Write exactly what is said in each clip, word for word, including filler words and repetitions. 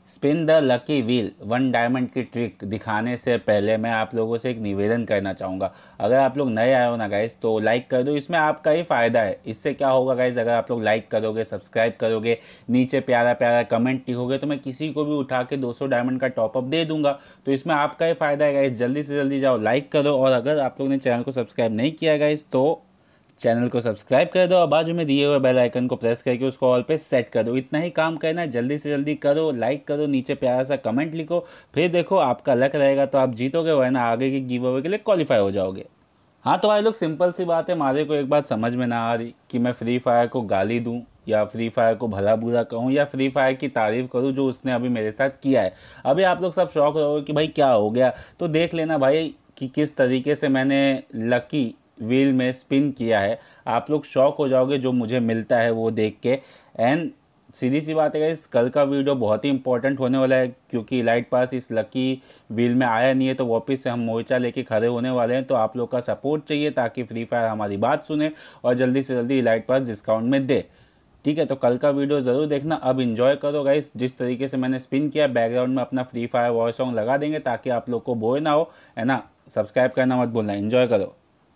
Spin the lucky wheel one diamond की trick दिखाने से पहले मैं आप लोगों से एक निवेदन करना चाहूँगा। अगर आप लोग नए आए हो ना गाइस तो लाइक कर दो, इसमें आपका ही फ़ायदा है। इससे क्या होगा गाइस, अगर आप लोग लाइक करोगे, सब्सक्राइब करोगे, नीचे प्यारा प्यारा कमेंट लिखोगे तो मैं किसी को भी उठा के दो सौ डायमंड का टॉपअप दे दूंगा। तो इसमें आपका ही फ़ायदा है गाइस। जल्दी से जल्दी जाओ लाइक करो, और अगर आप लोग ने चैनल को सब्सक्राइब नहीं किया गाइस तो चैनल को सब्सक्राइब कर दो और बाजू में दिए हुए बेल आइकन को प्रेस करके उसको ऑल पे सेट कर दो। इतना ही काम करना है, जल्दी से जल्दी करो, लाइक करो, नीचे प्यारा सा कमेंट लिखो, फिर देखो आपका लक रहेगा तो आप जीतोगे, वरना आगे के गिव अवे के लिए क्वालिफाई हो जाओगे। हाँ तो भाई लोग, सिंपल सी बात है, मारे को एक बात समझ में ना आ रही कि मैं फ्री फायर को गाली दूँ या फ्री फायर को भला बुरा कहूँ या फ्री फायर की तारीफ़ करूँ जो उसने अभी मेरे साथ किया है। अभी आप लोग सब शौक रहोगे कि भाई क्या हो गया, तो देख लेना भाई कि किस तरीके से मैंने लकी व्हील में स्पिन किया है। आप लोग शॉक हो जाओगे जो मुझे मिलता है वो देख के। एंड सीधी सी बात है, इस कल का वीडियो बहुत ही इंपॉर्टेंट होने वाला है, क्योंकि इलाइट पास इस लकी व्हील में आया नहीं है, तो वापस से हम मोर्चा लेके खड़े होने वाले हैं। तो आप लोग का सपोर्ट चाहिए ताकि फ्री फायर हमारी बात सुने और जल्दी से जल्दी इलाइट पास डिस्काउंट में दे। ठीक है, तो कल का वीडियो ज़रूर देखना। अब इंजॉय करो गाइस, जिस तरीके से मैंने स्पिन किया, बैकग्राउंड में अपना फ्री फायर वॉइस सॉन्ग लगा देंगे ताकि आप लोग को बोर ना हो, है ना। सब्सक्राइब करना मत भूलना, इंजॉय करो।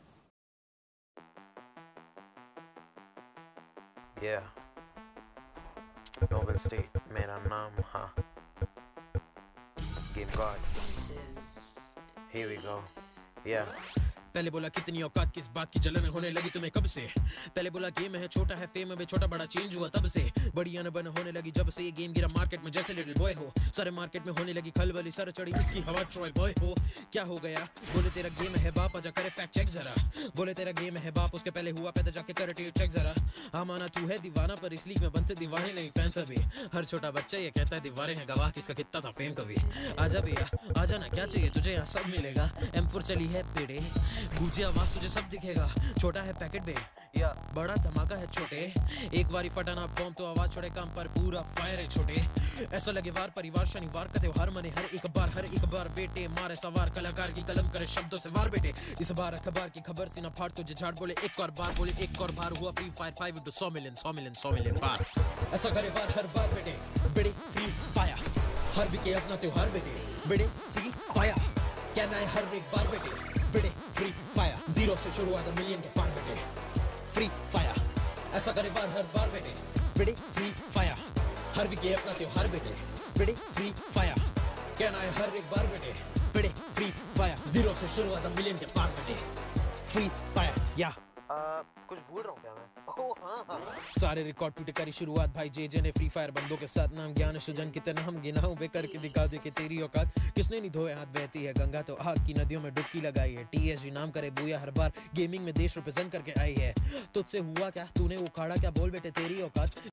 Yeah, Noble State, मेरा नाम हाँ Game God. Here we go. Yeah. पहले बोला कितनी औकात, किस बात की जलन होने लगी तुम्हें कब से। पहले बोला गेम है छोटा है, फेम में छोटा बड़ा चेंज हुआ तब से। बड़ी अनबन होने लगी जब से ये गेम गिरा मार्केट में जैसे लिटिल बॉय हो। सारे मार्केट में होने लगी खलबली, सर चढ़ी इसकी हवा ट्रॉय बॉय हो। क्या हो गया, बोले तेरा गेम है बाप, आजा करे फैक्ट चेक जरा। बोले तेरा गेम है बाप, उसके पहले हुआ पैदा, जाके कर टेट चेक जरा। हाँ माना तू है दीवाना, पर इस लीग में बनते दीवाने नहीं फैन सभी। हर छोटा बच्चा ये कहता है दीवारें हैं गवाह, किसका कितना था फेम कभी। आजा भैया आजा ना, क्या चाहिए तुझे, यहाँ सब मिलेगा। एम फोर चली है पेड़े, गूंजी आवाज तुझे सब दिखेगा। छोटा है पैकेट बे या बड़ा धमाका है छोटे, एक बारी फटाना बॉम्ब तो आवाज छोड़े काम पर पूरा फायर है छोटे। ऐसा लगे वार परिवार शनिवार का त्योहार मने हर एक बार, हर एक बार बेटे मारे सवार, कलाकार की कलम करे शब्दों से वार बेटे। इस बार अखबार की खबर सी ना फाड़ तुझे झाड़, बोले एक और बार, बोले एक और बार हुआ फ्री फायर फाइव इंटू सौ मिलियन सौ मिलियन सौ मिलियन बार। ऐसा करे बार हर बार बेटे, बेटे फ्री फायर हर विके अपना त्योहार बेटे, बेटे फ्री फायर क्या ना है हर एक बार बेटे, बेटे फ्री फायर जीरो से शुरू आता मिलियन के पार बेटे। फ्री फायर ऐसा करे बार हर बार बेटे, बेटे फ्री फायर हर विके अपना त्योहार बेटे, बेटे फ्री फायर क्या ना है हर एक बार बेटे, बेटे फ्री फायर जीरो से शुरू आता मिलियन के पार बेटे। फ्री फायर या Uh, कुछ भूल रहा हूँ क्या मैं? ओह हाँ हाँ। सारे रिकॉर्ड टूटे करी शुरुआत भाई जे जे ने फ्री फायर बंदों के साथ, नाम ज्ञान सुजन कितना हम गिनाऊं बे करके दिखा दे के तेरी औकात। किसने नहीं धोए हाथ, बहती है गंगा तो आग की नदियों में डुबकी लगाई है। टीएसजी नाम करे बुया हर बार, गेमिंग में देश रिप्रेजेंट करके आई है। तुझसे हुआ क्या, तूने उखाड़ा क्या, बोल बेटे तेरी औकात।